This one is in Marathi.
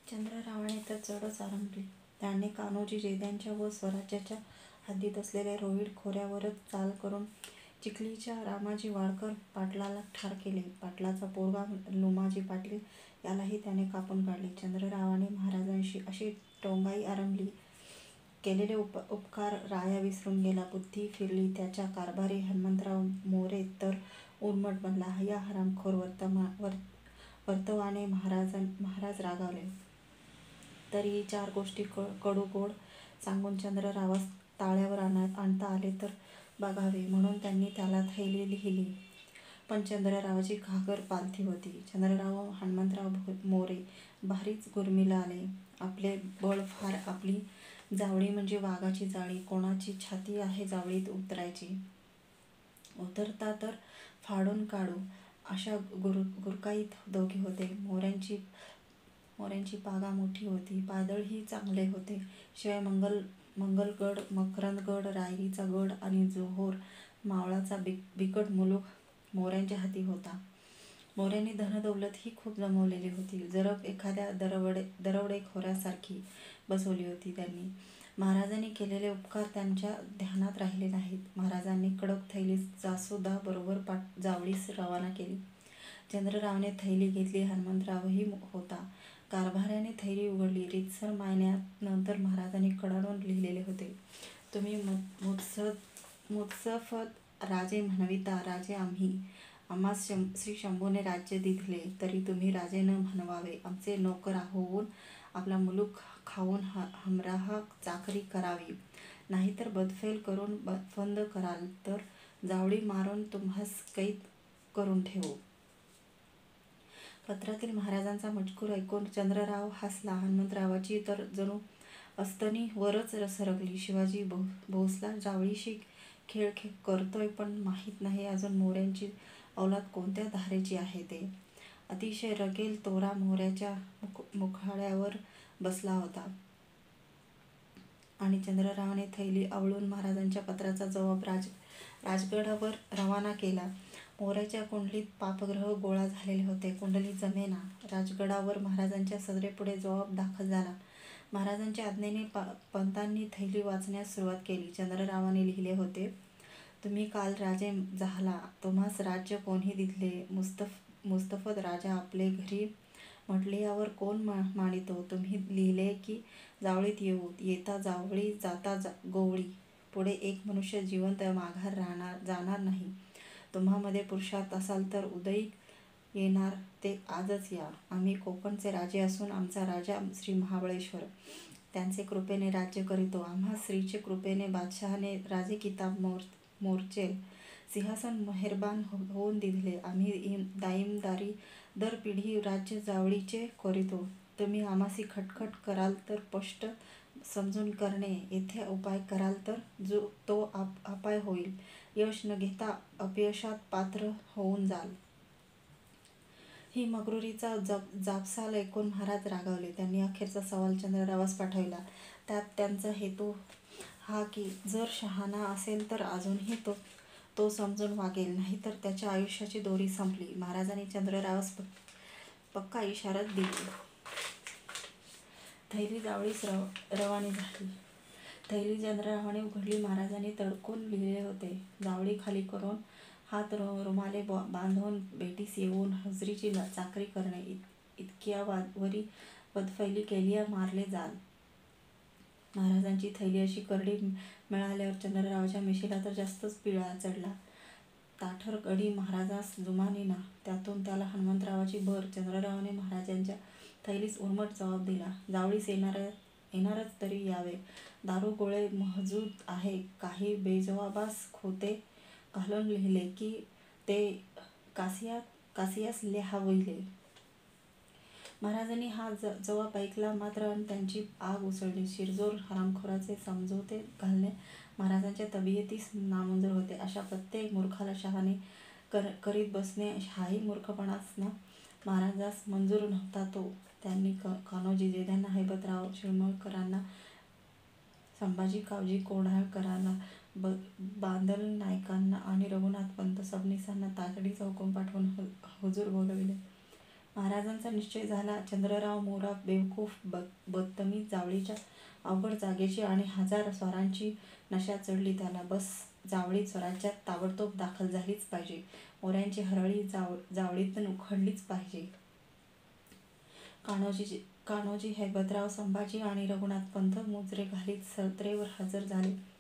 चंद्ररावाने तर चढच आरंभली. त्याने कान्होजी जयद्यांच्या व स्वराज्याच्या हद्दीत असलेल्या रोहीड खोऱ्यावरच चाल करून चिखलीच्या रामाजी वाडकर पाटलाला ठार केले. पाटलाचा पोरगा लुमाजी पाटील यालाही त्याने कापून काढले. चंद्ररावाने महाराजांशी अशी टोंगाई आरंभली. केलेले उपकार राया विसरून गेला. बुद्धी फिरली त्याच्या कारभारी. हनुमंतराव मोरे तर उर्मट बनला. या हरामखोर वर्तवाने महाराज रागावले. तरीही चार गोष्टी कडू गोड सांगून चंद्ररावास ताळ्यावर आणता आले तर बघावे म्हणून त्यांनी त्याला थैली लिहिली. पण चंद्ररावाची घागर पालथी होती. चंद्रराव व हनुमंतराव मोरे भारीच गुरमीला आले. आपले बळ फार, आपली जावळी म्हणजे वाघाची जाळी. कोणाची छाती आहे जावळीत उतरायची, उतरता तर फाडून काढू अशा गुरकाईत दोघे होते. मोऱ्यांची पागा मोठी होती. पादळही चांगले होते. शिवाय मंगलगड, मकरंदगड, रायरीचा गड आणि जोहोर मावळाचा बिकट मुलूक मोऱ्यांच्या हाती होता. मोऱ्यांनी धनदौलतही खूप जमवलेली होती. जरब एखाद्या दरोडेखोरासारखी बसवली होती त्यांनी. महाराजांनी केलेले उपकार त्यांच्या ध्यानात राहिले नाहीत. महाराजांनी कडक थैलीत जासुदा बरोबर जावळीस रवाना केली. चंद्ररावाने थैली घेतली. हनुमंतरावही होता. कारभाऱ्याने थैली उघडली. रीतसर मायन्यानंतर महाराजांनी कडाडून लिहिलेले होते. तुम्ही मुत्सफत राजे म्हणविता. राजे आम्ही. आम्हास श्री शंभूने राज्य दिले तरी तुम्ही राजे न म्हणवावे. आमचे नोकर होऊन आपला मुलूक खाऊन हमराह चाकरी करावी. नाहीतर बदफेल करून बंद कराल तर जावळी मारून तुम्हास कैद करून ठेवू. पत्रातील महाराजांचा मजकूर ऐकून चंद्रराव हसला. हनुमंतरावाची तर जणू अस्तनी वरच सरकली. शिवाजी भोसला जावळीशी खेळ करतोय पण माहीत नाही अजून मोऱ्यांची औलाद कोणत्या धारेची आहे ते. अतिशय रगेल तोरा मोऱ्याच्या मुखाड्यावर बसला होता. आणि चंद्ररावाने थैली आवळून महाराजांच्या पत्राचा जबाब राजगडावर रवाना केला. मोऱ्याच्या कुंडलीत पापग्रह गोळा झालेले होते. कुंडली जमेना. राजगडावर महाराजांच्या सदरेपुढे जबाब दाखल झाला. महाराजांच्या आज्ञेने पंतांनी थैली वाचण्यास सुरुवात केली. चंद्ररावाने लिहिले होते. तुम्ही काल राजे झाला. तुम्हास राज्य कोणी दिले. मुस्तफत राजा आपले घरी म्हटल्यावर कोण मानितो. तुम्ही लिहिले की जावळीत येऊ. येता जावळी, जाता गोवळी. पुढे एक मनुष्य जिवंत माघार जाणार नाही. तुम्हामध्ये पुरुषार्थ असाल तर उदयी येणार ते आजच या. आम्ही कोकणचे राजे असून आमचा राजा श्री महाबळेश्वर त्यांचे कृपेने राज्य करीतो. आम्हास श्रीचे कृपेने बादशहाने राजे किताब मोर्चेल. सिंहासन मेहरबान होऊन दिले. आम्ही दाईमदारी दर पिढी राज्य जावळीचे करीतो. तुम्ही आम्हासी खटखट कराल तर स्पष्ट समजून करणे. येथे उपाय कराल तर तो अपाय होईल. यश न घेता अपयशात पात्र होऊन जाल. ही मक्रुरीचा जापसाल ऐकून महाराज रागावले. त्यांनी अखेरचा सवाल चंद्ररावास पाठविला. त्यात त्यांचा हेतू हा की जर शहाणा असेल तर अजूनही तो समजून वागेल, नाहीतर त्याच्या आयुष्याची दोरी संपली. महाराजांनी चंद्ररावास पक्का इशाराच दिली. थैली जावळीस रवानी झाली. थैली चंद्ररावाने उघडली. महाराजांनी तडकून लिहिले होते. जावळी खाली करून हात रुमाले बांधून भेटीस येऊन हजरीची चाकरी करणे. इतक्या वरी बदफैली केलिया मारले जाल. महाराजांची थैली अशी करडी मिळाल्यावर चंद्ररावाच्या मिशीला तर जास्तच पिळा चढला. ताठर गडी महाराजास जुमानेना. त्यातून त्याला हनुमंतरावाची भर. चंद्ररावाने महाराजांच्या थैलीस उर्मट जबाब दिला. जावळीस येणारच तरी यावे. दारू गोळे महजूद आहे. काही बेजबाबास खोते घालून लिहिले की ते कासियास लिहाविले. महाराजांनी हा जबाब ऐकला मात्र अन त्यांची आग उसळली. शिरजोर हरामखोराचे समझोते घालणे महाराजांच्या तबियतीस नामंजूर होते. अशा प्रत्येक मूर्खाला शहाणे करीत बसणे हाही मूर्खपणाच ना. महाराजास मंजूर नव्हता तो. त्यांनी कान्होजी जयद्यांना, हैबतराव शिळमळकरांना, संभाजी कावजी कोंढाळकरांना, बांदल नायकांना आणि रघुनाथपंत सबनीसांना तातडीचा हुकूम पाठवून हुजूर बोलविले. महाराजांचा निश्चय झाला. चंद्रराव मोरा बेवकूफ, बदतमीज, जावळीच्या अवघड जागेची आणि हजार स्वारांची नशा चढली त्याला. बस, जावळीत स्वराज्यात ताबडतोब दाखल झालीच पाहिजे. मोऱ्यांची हरळी जावळीतून उखडलीच पाहिजे. कान्होजी, हैबतराव, संभाजी आणि रघुनाथपंत मुजरे घालीत सत्रेवर हजर झाले.